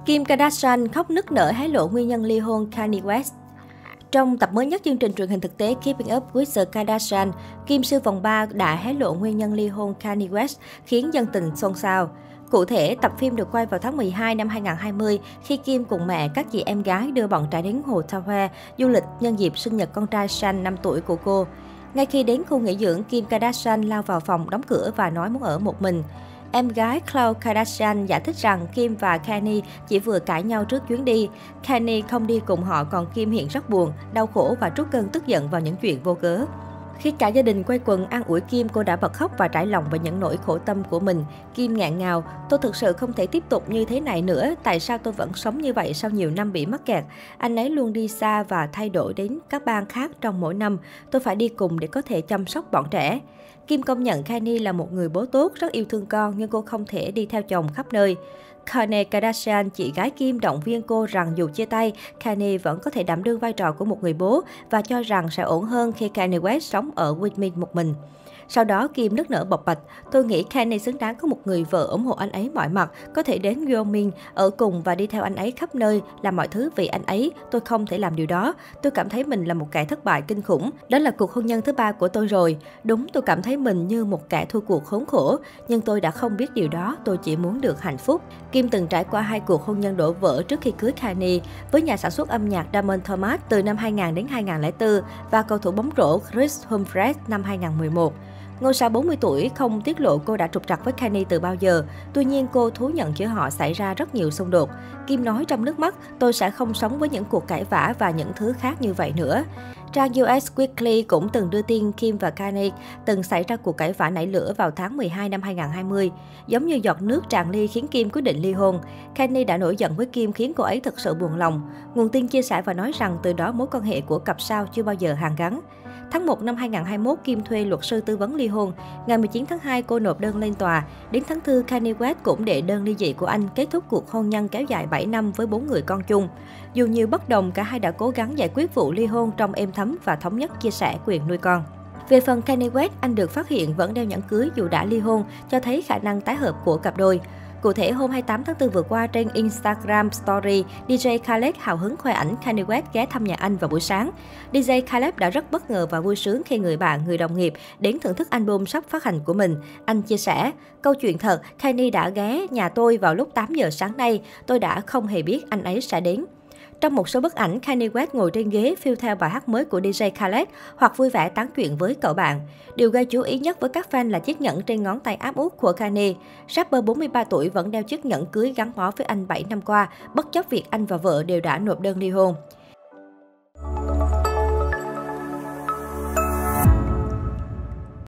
Kim Kardashian khóc nức nở hé lộ nguyên nhân ly hôn Kanye West. Trong tập mới nhất chương trình truyền hình thực tế Keeping Up with the Kardashians, Kim siêu vòng 3 đã hé lộ nguyên nhân ly hôn Kanye West, khiến dân tình xôn xao. Cụ thể, tập phim được quay vào tháng 12 năm 2020 khi Kim cùng mẹ, các chị em gái đưa bọn trẻ đến hồ Tahoe du lịch nhân dịp sinh nhật con trai Sean 5 tuổi của cô. Ngay khi đến khu nghỉ dưỡng, Kim Kardashian lao vào phòng đóng cửa và nói muốn ở một mình. Em gái Khloe Kardashian giải thích rằng Kim và Kanye chỉ vừa cãi nhau trước chuyến đi. Kanye không đi cùng họ, còn Kim hiện rất buồn, đau khổ và trút cơn tức giận vào những chuyện vô cớ. Khi cả gia đình quây quần an ủi Kim, cô đã bật khóc và trải lòng về những nỗi khổ tâm của mình. Kim nghẹn ngào: "Tôi thực sự không thể tiếp tục như thế này nữa. Tại sao tôi vẫn sống như vậy sau nhiều năm bị mắc kẹt? Anh ấy luôn đi xa và thay đổi đến các bang khác trong mỗi năm. Tôi phải đi cùng để có thể chăm sóc bọn trẻ." Kim công nhận Kanye là một người bố tốt, rất yêu thương con, nhưng cô không thể đi theo chồng khắp nơi. Kourtney Kardashian, chị gái Kim, động viên cô rằng dù chia tay, Kanye vẫn có thể đảm đương vai trò của một người bố và cho rằng sẽ ổn hơn khi Kanye West sống ở Whitney một mình. Sau đó, Kim nức nở bộc bạch: "Tôi nghĩ Kanye xứng đáng có một người vợ ủng hộ anh ấy mọi mặt, có thể đến Wyoming, ở cùng và đi theo anh ấy khắp nơi, làm mọi thứ vì anh ấy. Tôi không thể làm điều đó. Tôi cảm thấy mình là một kẻ thất bại kinh khủng. Đó là cuộc hôn nhân thứ 3 của tôi rồi. Đúng, tôi cảm thấy mình như một kẻ thua cuộc khốn khổ, nhưng tôi đã không biết điều đó, tôi chỉ muốn được hạnh phúc." Kim từng trải qua 2 cuộc hôn nhân đổ vỡ trước khi cưới Kanye, với nhà sản xuất âm nhạc Damon Thomas từ năm 2000 đến 2004 và cầu thủ bóng rổ Chris Humphries năm 2011. Ngôi sao 40 tuổi không tiết lộ cô đã trục trặc với Kanye từ bao giờ. Tuy nhiên, cô thú nhận giữa họ xảy ra rất nhiều xung đột. Kim nói trong nước mắt: "Tôi sẽ không sống với những cuộc cãi vã và những thứ khác như vậy nữa." Trang US Weekly cũng từng đưa tin Kim và Kanye từng xảy ra cuộc cãi vã nảy lửa vào tháng 12 năm 2020. Giống như giọt nước tràn ly khiến Kim quyết định ly hôn. Kanye đã nổi giận với Kim khiến cô ấy thực sự buồn lòng. Nguồn tin chia sẻ và nói rằng từ đó mối quan hệ của cặp sao chưa bao giờ hàn gắn. Tháng 1 năm 2021, Kim thuê luật sư tư vấn ly hôn. Ngày 19 tháng 2, cô nộp đơn lên tòa. Đến tháng 4, Kanye West cũng đệ đơn ly dị của anh, kết thúc cuộc hôn nhân kéo dài 7 năm với 4 người con chung. Dù nhiều bất đồng, cả hai đã cố gắng giải quyết vụ ly hôn trong êm thấm và thống nhất chia sẻ quyền nuôi con. Về phần Kanye West, anh được phát hiện vẫn đeo nhẫn cưới dù đã ly hôn, cho thấy khả năng tái hợp của cặp đôi. Cụ thể, hôm 28 tháng 4 vừa qua trên Instagram Story, DJ Khaled hào hứng khoe ảnh Kanye West ghé thăm nhà anh vào buổi sáng. DJ Khaled đã rất bất ngờ và vui sướng khi người bạn, người đồng nghiệp đến thưởng thức album sắp phát hành của mình. Anh chia sẻ: "Câu chuyện thật, Kanye đã ghé nhà tôi vào lúc 8 giờ sáng nay. Tôi đã không hề biết anh ấy sẽ đến." Trong một số bức ảnh, Kanye West ngồi trên ghế phiêu theo bài hát mới của DJ Khaled hoặc vui vẻ tán chuyện với cậu bạn. Điều gây chú ý nhất với các fan là chiếc nhẫn trên ngón tay áp út của Kanye. Rapper 43 tuổi vẫn đeo chiếc nhẫn cưới gắn bó với anh 7 năm qua, bất chấp việc anh và vợ đều đã nộp đơn ly hôn.